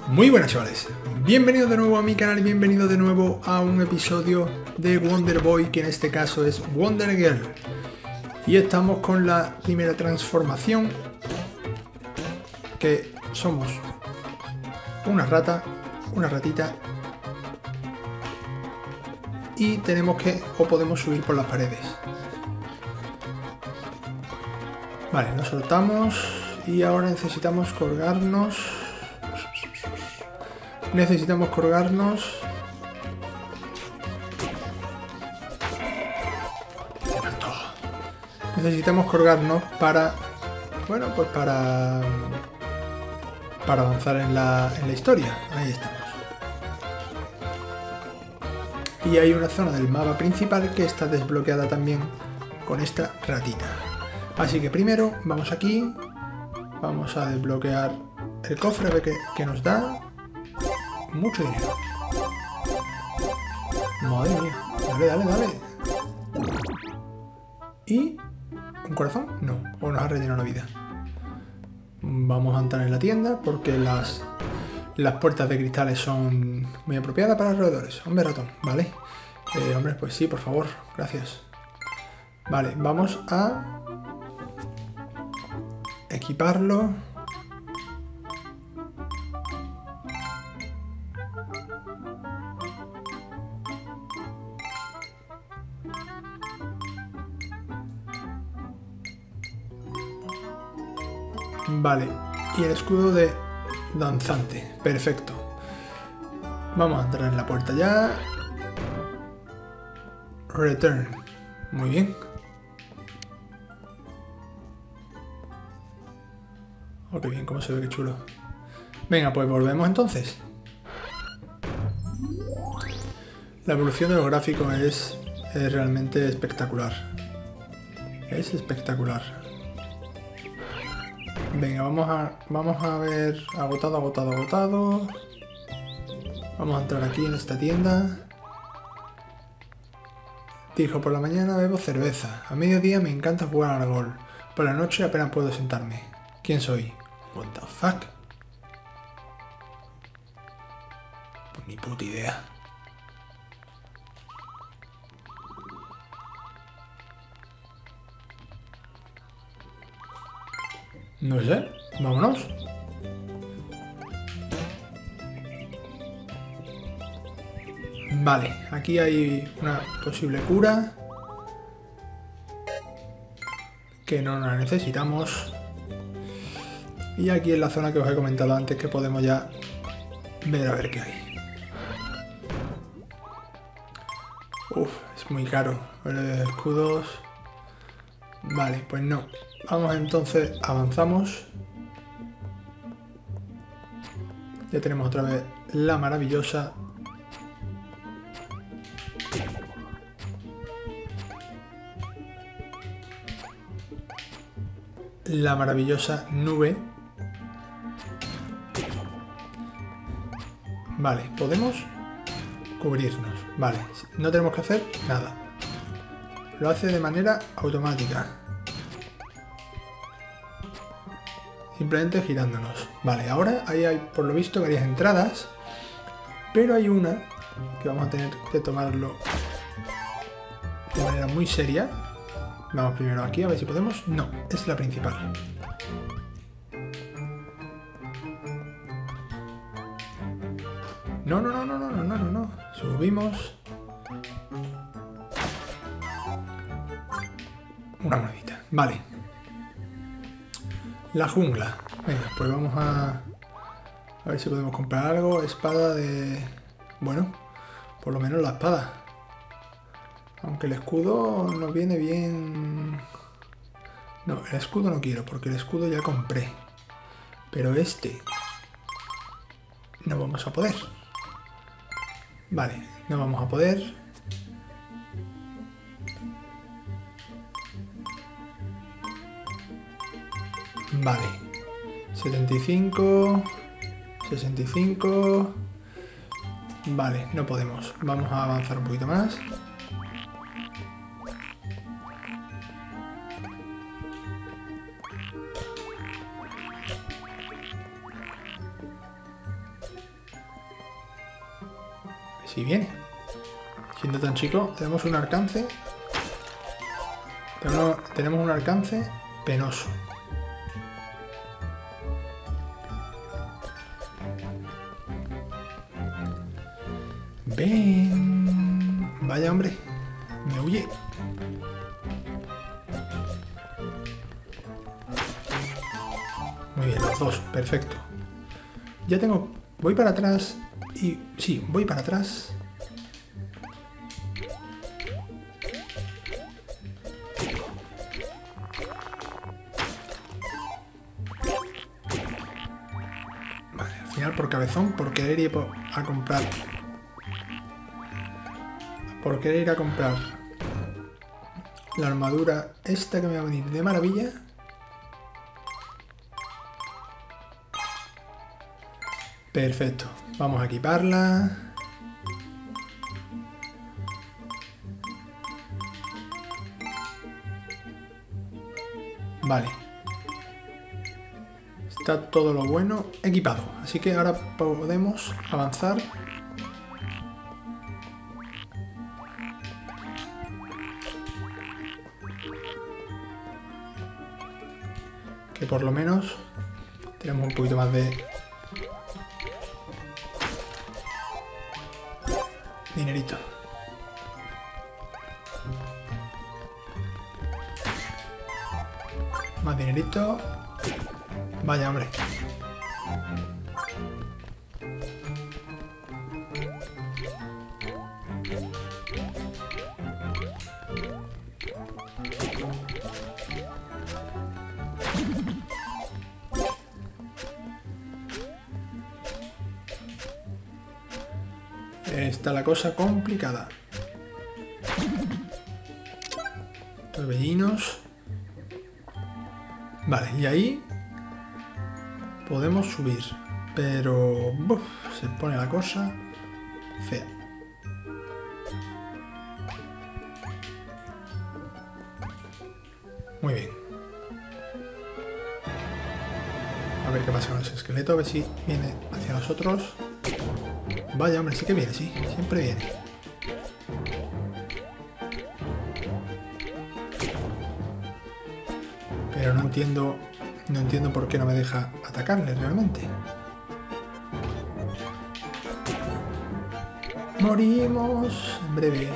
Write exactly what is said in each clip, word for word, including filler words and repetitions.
Muy buenas chavales, bienvenidos de nuevo a mi canal y bienvenidos de nuevo a un episodio de Wonder Boy, que en este caso es Wonder Girl. Y estamos con la primera transformación, que somos una rata, una ratita, y tenemos que, o podemos subir por las paredes. Vale, nos soltamos y ahora necesitamos colgarnos. Necesitamos colgarnos. Necesitamos colgarnos para, bueno, pues para para avanzar en la, en la historia. Ahí estamos. Y hay una zona del mapa principal que está desbloqueada también con esta ratita. Así que primero vamos aquí, vamos a desbloquear el cofre, a ver qué, qué nos da. Mucho dinero. Madre mía. Dale, dale, dale. ¿Y un corazón? No. O nos ha rellenado la vida. Vamos a entrar en la tienda porque las, las puertas de cristales son muy apropiadas para roedores. Hombre ratón, vale. Eh, hombre, pues sí, por favor. Gracias. Vale, vamos a equiparlo. Vale, y el escudo de danzante, perfecto. Vamos a entrar en la puerta ya. Return, muy bien. Oh, qué bien, cómo se ve, qué chulo. Venga, pues volvemos entonces. La evolución de los gráficos es, es realmente espectacular. Es espectacular. Venga, vamos a, vamos a ver, agotado, agotado, agotado. Vamos a entrar aquí en esta tienda. Dijo, por la mañana bebo cerveza. A mediodía me encanta jugar al golf. Por la noche apenas puedo sentarme. ¿Quién soy? What the fuck? Pues ni puta idea. No sé, vámonos. Vale, aquí hay una posible cura que no la necesitamos. Y aquí en la zona que os he comentado antes, que podemos ya ver a ver qué hay. Uf, es muy caro. Escudos. Vale, pues no. Vamos entonces, avanzamos. Ya tenemos otra vez la maravillosa. La maravillosa nube. Vale, podemos cubrirnos. Vale, no tenemos que hacer nada. Lo hace de manera automática. Simplemente girándonos. Vale, ahora ahí hay por lo visto varias entradas. Pero hay una que vamos a tener que tomarlo de manera muy seria. Vamos primero aquí a ver si podemos. No, es la principal. No, no, no, no, no, no, no, no. Subimos. Una monedita. Vale. La jungla. Venga, pues vamos a... A ver si podemos comprar algo. Espada de... Bueno, por lo menos la espada. Aunque el escudo no viene bien... No, el escudo no quiero, porque el escudo ya compré. Pero este... No vamos a poder. Vale, no vamos a poder. Vale. setenta y cinco... sesenta y cinco... Vale, no podemos. Vamos a avanzar un poquito más. Si viene. Siendo tan chico, tenemos un alcance. Tenemos, tenemos un alcance penoso. Ven. Vaya, hombre. Me huye. Muy bien, los dos. Perfecto. Ya tengo... Voy para atrás y... Sí, voy para atrás. Vale, al final por cabezón, por querer ir a comprar... Por querer ir a comprar la armadura esta que me va a venir de maravilla. Perfecto. Vamos a equiparla. Vale. Está todo lo bueno equipado. Así que ahora podemos avanzar. Que por lo menos tenemos un poquito más de dinerito. Más dinerito. Vaya, hombre. Está la cosa complicada. Torbellinos. Vale, y ahí podemos subir. Pero uf, se pone la cosa fea. Muy bien. A ver qué pasa con ese esqueleto. A ver si viene hacia nosotros. Vaya, hombre, sí que viene, sí. Siempre viene. Pero no entiendo... No entiendo por qué no me deja atacarle realmente. Morimos. En breve.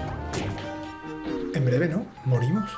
En breve, ¿no? Morimos.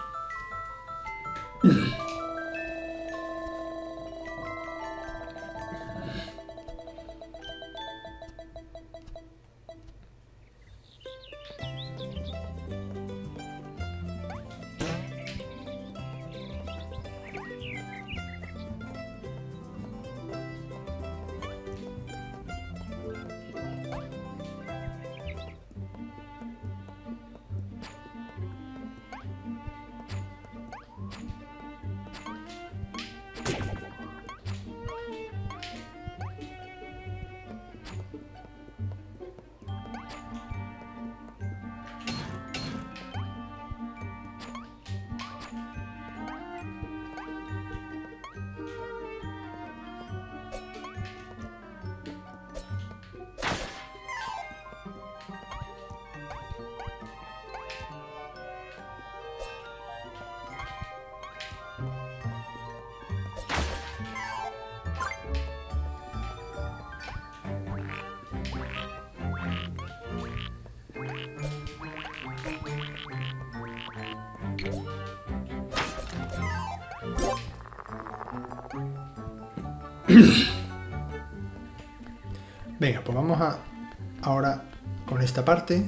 Venga, pues vamos a ahora con esta parte.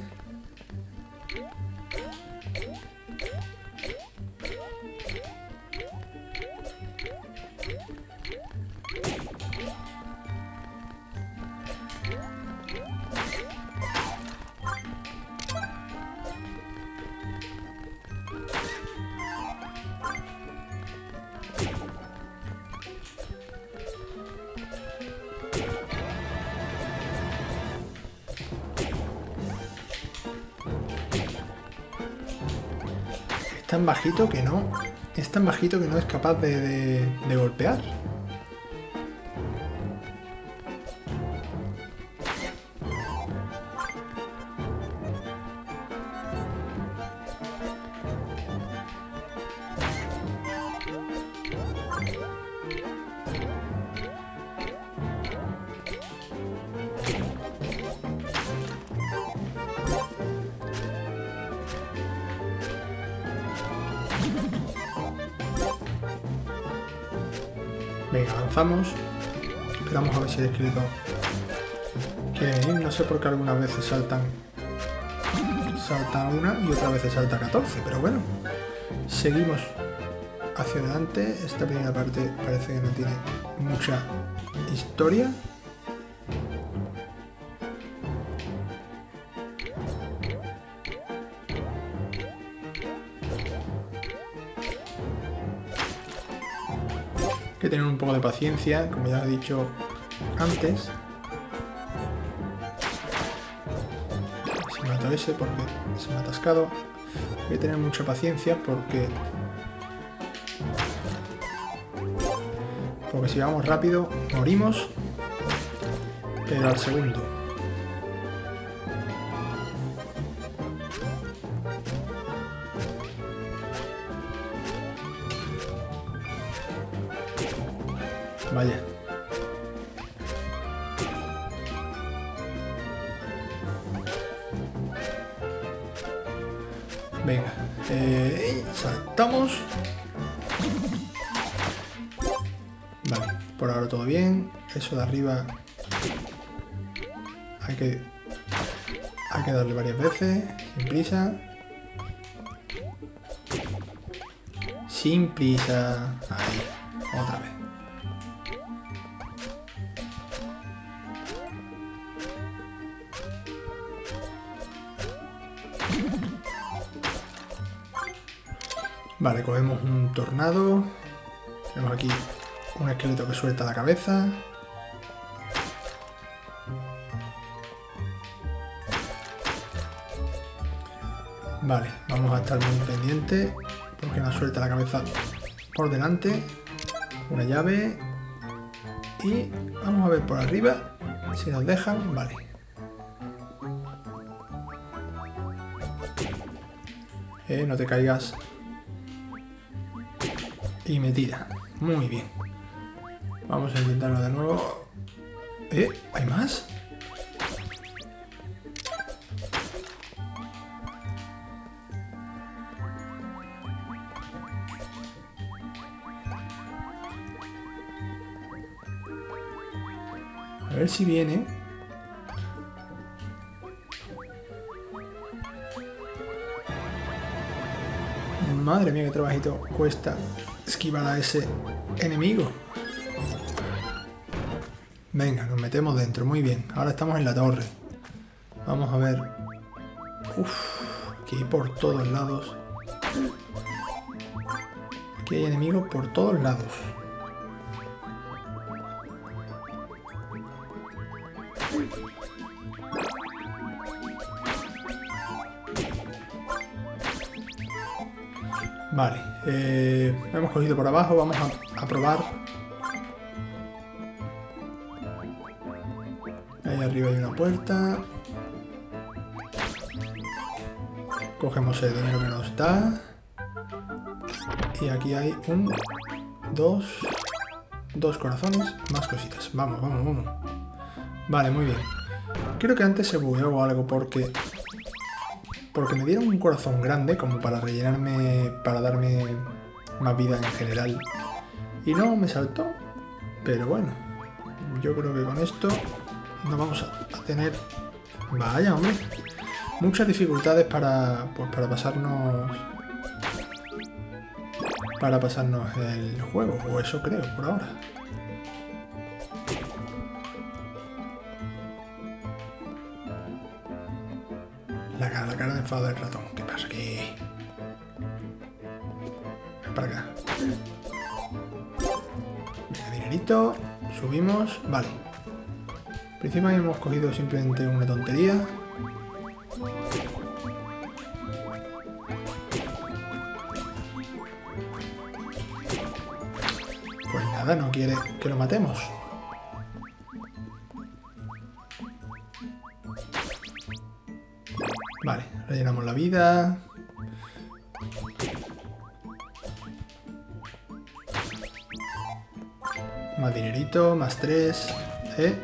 Es tan bajito que no. Es tan bajito que no es capaz de, de, de golpear. Venga, avanzamos. Esperamos a ver si el esqueleto quiere venir. No sé por qué algunas veces saltan salta una y otras veces salta catorce, pero bueno, seguimos hacia adelante. Esta primera parte parece que no tiene mucha historia. Hay que tener un poco de paciencia, como ya he dicho antes. Si mato ese porque se me ha atascado. Hay que tener mucha paciencia porque porque si vamos rápido morimos, pero al segundo. Vaya. Venga, eh, saltamos. Vale, por ahora todo bien. Eso de arriba hay que hay que darle varias veces, sin prisa. Sin prisa. Ahí, otra vez. Vale, cogemos un tornado. Tenemos aquí un esqueleto que suelta la cabeza. Vale, vamos a estar muy pendientes porque nos suelta la cabeza por delante. Una llave. Y vamos a ver por arriba si nos dejan. Vale. Eh, no te caigas. Y me tira. Muy bien. Vamos a intentarlo de nuevo. ¿Eh? ¿Hay más? A ver si viene. Madre mía, qué trabajito cuesta esquivar a ese enemigo. Venga, nos metemos dentro, muy bien. Ahora estamos en la torre. Vamos a ver. Uff, aquí por todos lados. Aquí hay enemigos por todos lados. Vale, eh, hemos cogido por abajo, vamos a, a probar. Ahí arriba hay una puerta. Cogemos el dinero que nos da. Y aquí hay un, dos, dos corazones, más cositas. Vamos, vamos, vamos. Vale, muy bien. Creo que antes se bugueó o algo porque... Porque me dieron un corazón grande como para rellenarme, para darme más vida en general. Y no me saltó. Pero bueno, yo creo que con esto no vamos a tener... Vaya, hombre. Muchas dificultades para, pues para pasarnos... Para pasarnos el juego. O eso creo, por ahora. La cara, la cara de enfado del ratón. ¿Qué pasa aquí? Ven para acá. Venga, dinerito. Subimos. Vale. Al principio hemos cogido simplemente una tontería. Pues nada, no quiere que lo matemos. Vale, rellenamos la vida. Más dinerito, más tres. ¿Eh?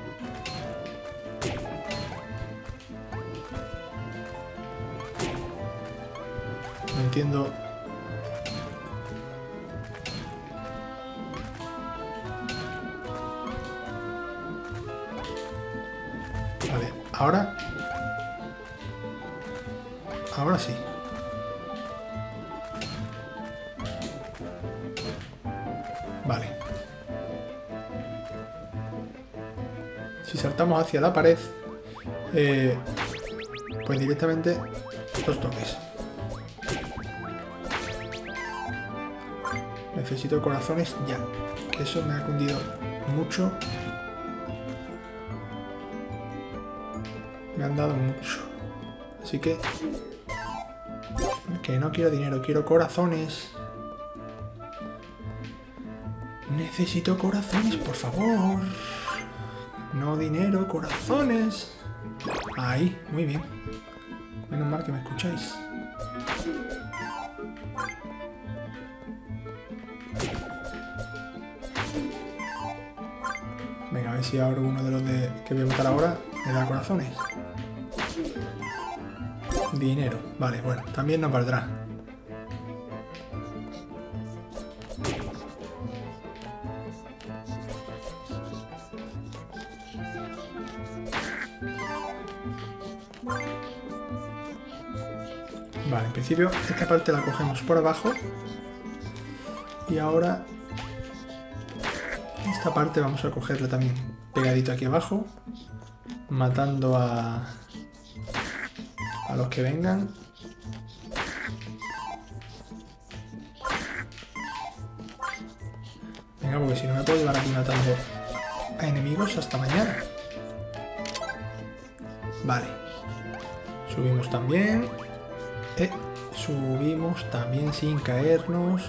No entiendo. Vale, ahora... Ahora sí. Vale. Si saltamos hacia la pared, eh, pues directamente dos toques. Necesito corazones ya, que eso me ha cundido mucho. Me han dado mucho. Así que... Que no quiero dinero, quiero corazones. Necesito corazones, por favor. No dinero, corazones. Ahí, muy bien. Menos mal que me escucháis. Venga, a ver si ahora uno de los de que voy a matar ahora me da corazones. Dinero. Vale, bueno, también nos valdrá. Vale, en principio esta parte la cogemos por abajo. Y ahora esta parte vamos a cogerla también pegadito aquí abajo, matando a, a los que vengan. Venga, porque si no me puedo llevar aquí matando a enemigos hasta mañana. Vale. Subimos también. Eh, subimos también sin caernos.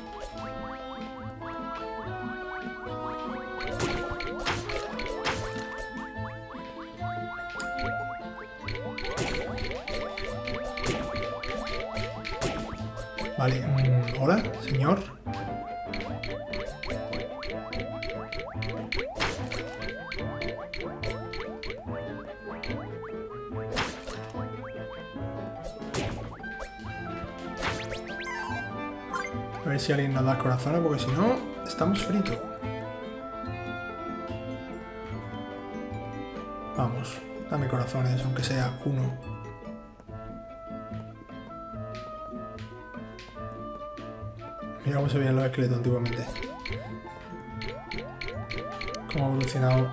Vale, um, hola, señor. A ver si alguien nos da corazones, porque si no, estamos fritos. Vamos, dame corazones, aunque sea uno. Mira cómo se veían los esqueletos antiguamente. Cómo ha evolucionado.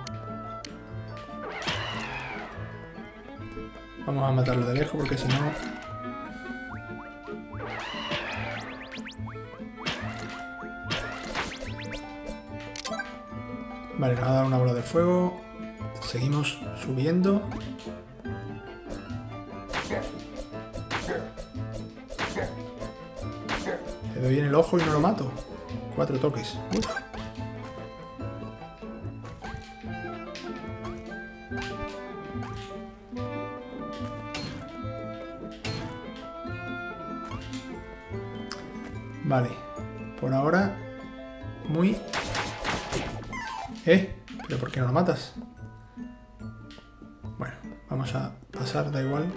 Vamos a matarlo de lejos, porque si no... Vale, nos ha dado una bola de fuego. Seguimos subiendo. Le doy en el ojo y no lo mato. Cuatro toques. Uf. Vale. Por ahora, muy... ¿Eh? ¿Pero por qué no lo matas? Bueno, vamos a pasar, da igual.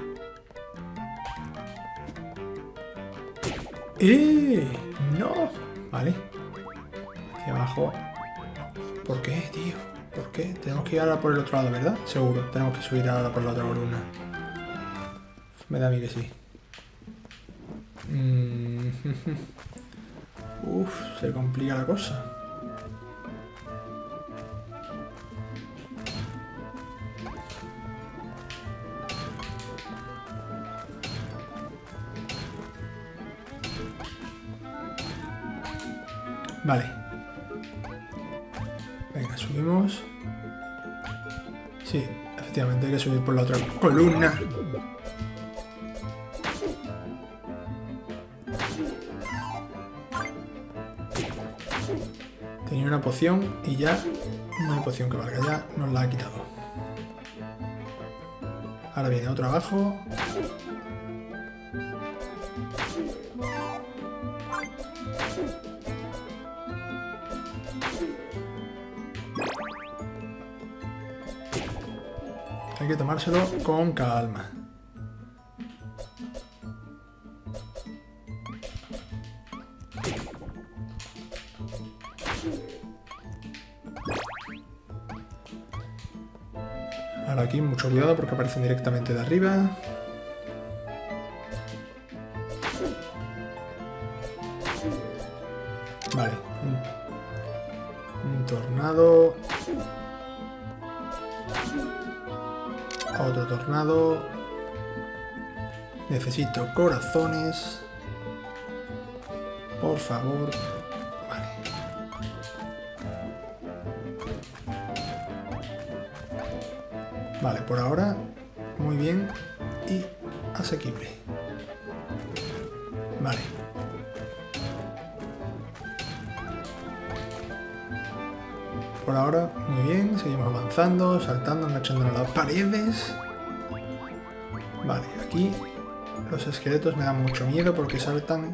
¡Eh! ¡No! Vale. Hacia abajo. ¿Por qué, tío? ¿Por qué? Tenemos que ir ahora por el otro lado, ¿verdad? Seguro. Tenemos que subir ahora por la otra columna. Me da a mí que sí. Mm. Uf, se complica la cosa. Vale. Venga, subimos. Sí, efectivamente hay que subir por la otra columna. Tenía una poción y ya no hay poción que valga, ya nos la ha quitado. Ahora viene otro abajo. Hay que tomárselo con calma. Ahora aquí mucho cuidado porque aparecen directamente de arriba. Vale. Un, un tornado. Otro tornado. Necesito corazones. Por favor. Vale. Vale, por ahora muy bien y asequible. Vale. Por ahora muy bien, seguimos avanzando, saltando, enganchándonos a las paredes. Vale, aquí los esqueletos me dan mucho miedo porque saltan.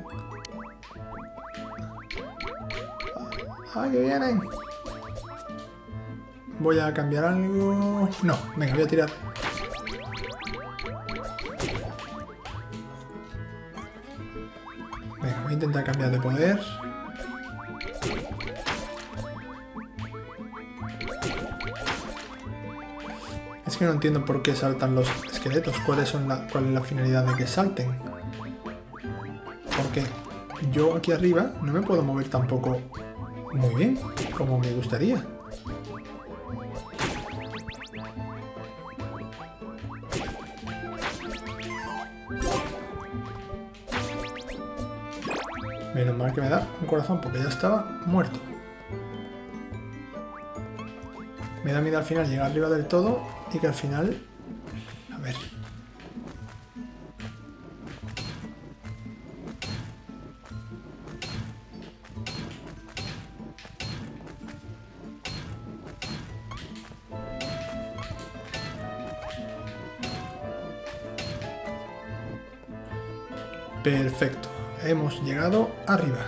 ¡Ay, que vienen! Voy a cambiar algo... No, venga, voy a tirar. Venga, voy a intentar cambiar de poder. Es que no entiendo por qué saltan los esqueletos. ¿Cuáles son la, ¿Cuál es la finalidad de que salten? Porque yo aquí arriba no me puedo mover tampoco muy bien, como me gustaría. Menos mal que me da un corazón porque ya estaba muerto. Me da miedo al final llegar arriba del todo y que al final... A ver... Perfecto. Hemos llegado arriba.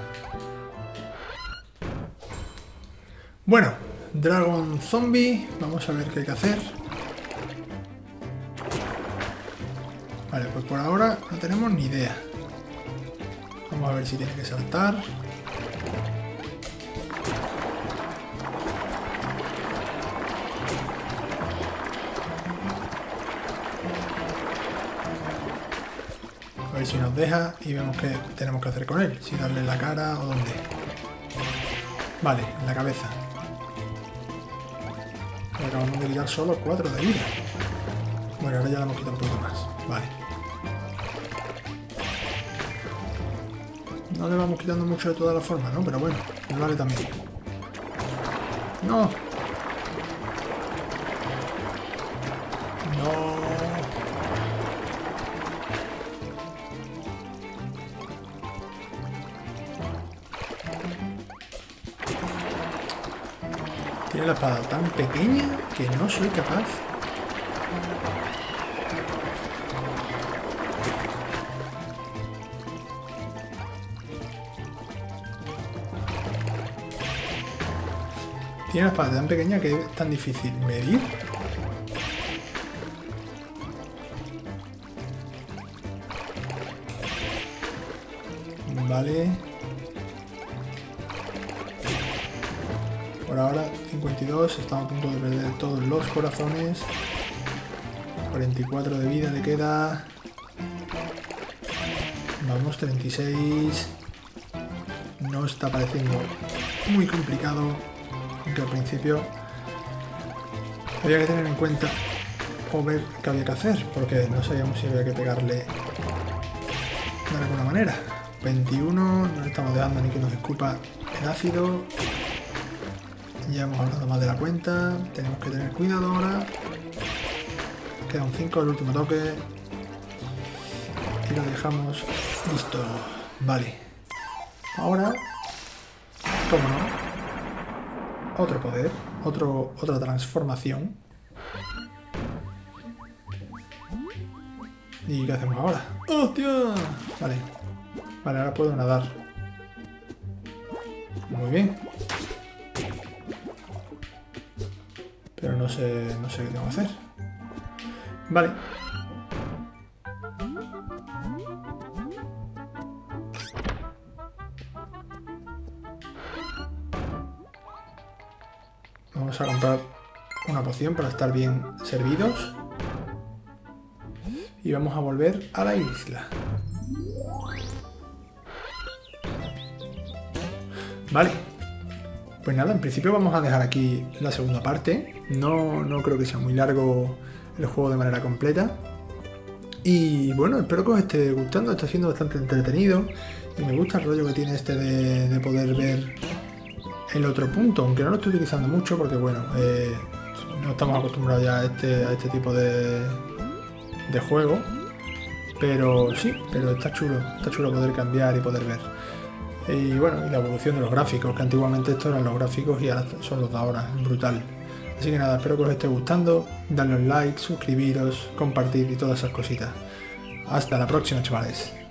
Bueno, Dragon Zombie. Vamos a ver qué hay que hacer. Vale, pues por ahora no tenemos ni idea. Vamos a ver si tiene que saltar. A ver si nos deja y vemos qué tenemos que hacer con él. Si darle en la cara o dónde. Vale, en la cabeza. Le acabamos de quitar solo cuatro de vida. Bueno, ahora ya le hemos quitado un poquito más. Vale. No le vamos quitando mucho de todas las formas, ¿no? Pero bueno, nos vale también. ¡No! ¡No! Tiene la espada tan pequeña que no soy capaz. Tiene la espada tan pequeña que es tan difícil medir. Vale. Por ahora cincuenta y dos, estamos a punto de perder todos los corazones. cuarenta y cuatro de vida le queda. Vamos, treinta y seis. No está pareciendo muy complicado, aunque al principio había que tener en cuenta o ver qué había que hacer, porque no sabíamos si había que pegarle de alguna manera. veintiuno, no le estamos dejando ni que nos escupa el ácido. Ya hemos hablado más de la cuenta, tenemos que tener cuidado ahora. Queda un cinco, el último toque. Y lo dejamos listo. Vale. Ahora, ¿cómo no? Otro poder, otro, otra transformación. ¿Y qué hacemos ahora? ¡Hostia! Vale. Vale, ahora puedo nadar. Muy bien. Pero no sé, no sé qué tengo que hacer. Vale. Vamos a comprar una poción para estar bien servidos. Y vamos a volver a la isla. Vale. Pues nada, en principio vamos a dejar aquí la segunda parte. No, no creo que sea muy largo el juego de manera completa. Y bueno, espero que os esté gustando. Está siendo bastante entretenido. Y me gusta el rollo que tiene este de, de poder ver el otro punto. Aunque no lo estoy utilizando mucho porque bueno, eh, no estamos acostumbrados ya a este, a este tipo de... de juego, pero sí, pero está chulo, está chulo poder cambiar y poder ver. Y bueno, y la evolución de los gráficos, que antiguamente estos eran los gráficos y ahora son los de ahora, brutal. Así que nada, espero que os esté gustando, dadle un like, suscribiros, compartir y todas esas cositas. Hasta la próxima, chavales.